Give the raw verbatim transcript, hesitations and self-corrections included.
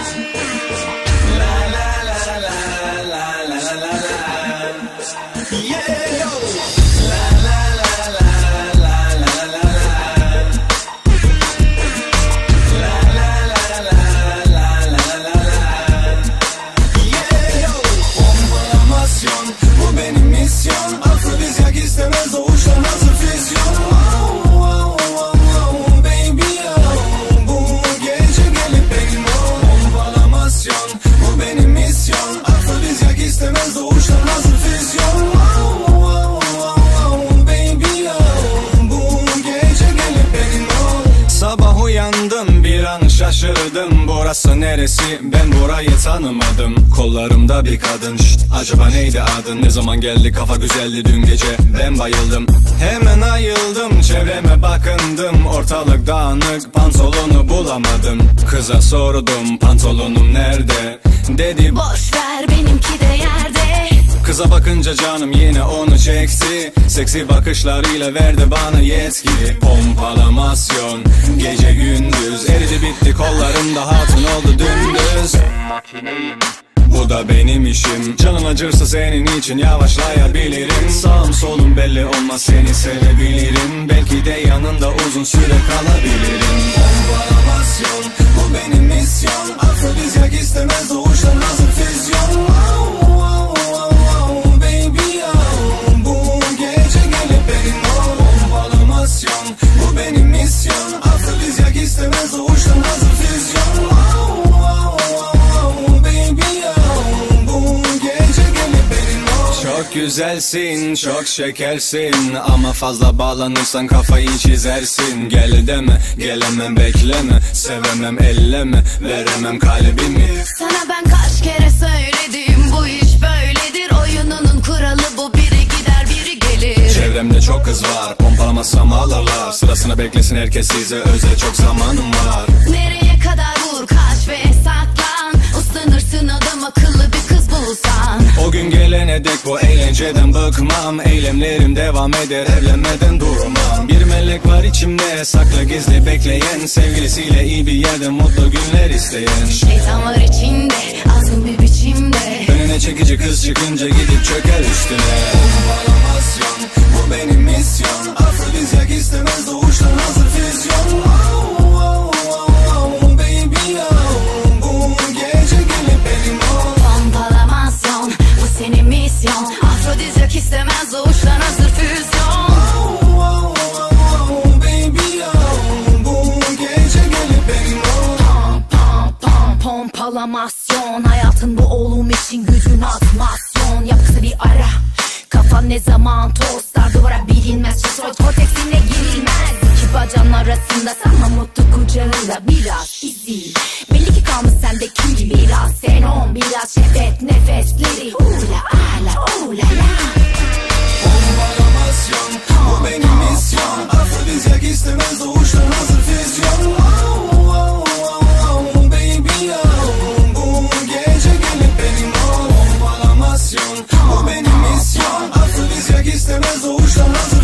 Şaşırdım, burası neresi, ben burayı tanımadım. Kollarımda bir kadın, şşt, acaba neydi adın? Ne zaman geldi, kafa güzeldi dün gece, ben bayıldım. Hemen ayıldım, çevreme bakındım. Ortalık dağınık, pantolonu bulamadım. Kıza sordum, pantolonum nerede? Dedi boş ver, benimki de yerde. Kıza bakınca canım yine onu çekti. Seksi bakışlarıyla verdi bana yetki. Pompalamasyon, gece gündüz. Eridi bitti kollarımda, hatun oldu dümdüz. Makineyim, bu da benim işim. Canın acırsa senin için yavaşlayabilirim. Sağım solum belli olmaz, seni sevebilirim. Belki de yanında uzun süre kalabilirim. Pompalamasyon, bu benim misyon. Afrodizyak istemez doğuştan hazır füzyon. Bu benim misyon. Afrodizyak istemez doğuştan hazır füzyon. Oh, oh, oh, oh, baby, oh. Bu gece gelip benim ol. Çok güzelsin, çok şekersin. Ama fazla bağlanırsan kafayı çizersin. Gel deme, gelemem bekleme. Sevemem elleme, veremem kalbimi. Sana ben kaç kere söyledim, bu iş böyledir. Oyununun kuralı bu, biri gider biri gelir. Çevremde çok kız var, pompalamazsam ağlarlar. Sırasına beklesin herkes, size özel çok zamanım var. Nereye kadar vur, kaç ve saklan. Uslanırsın adam akıllı bir kız bulsan. O gün gelene dek bu eğlenceden bıkmam. Eylemlerim devam eder, evlenmeden durmam. Bir melek var içimde, saklı gizli bekleyen. Sevgilisiyle iyi bir yerde mutlu günler isteyen. Şeytan var içinde, azgın bir biçimde. Önüne çekici kız çıkınca gidip çöker üstüne. Pompalamasyon, bu benim misyon. Afrodizyak istemez doğuştan hazır füzyon. Oh, oh, oh, oh, baby, oh. Bu gece gelip benim ol. Pompalamasyon, bu senin misyon. Afrodizyak istemez doğuştan hazır füzyon. Oh, oh, oh, baby, oh. Bu gece gelip benim ol. Pom pom pom pompalamasyon. Hayatın bu oğlum için gücün atmasyon. Yap kısa bir ara, kafan ne zaman tostlar duvara bilinmez. Şizoid korteksine girilmez. İki bacağın arasında sanma mutlu kucağında biraz izi. Belli ki kalmış sendeki biraz senon, biraz şehvet nefesleri. Ula ala ula la. Pompalamasyon, bu benim misyon. Afrodizyak istemez doğuştan hazır füzyon. Oh, oh, oh, oh, baby, oh. Bu gece gelip benim ol. Pompalamasyon, bu benim misyon. Afrodizyak istemez doğuştan hazır